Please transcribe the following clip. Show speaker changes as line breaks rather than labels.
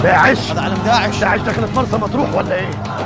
داعش؟
هذا علم داعش.
داعش دخلت مرسى مطروح ولا ايه؟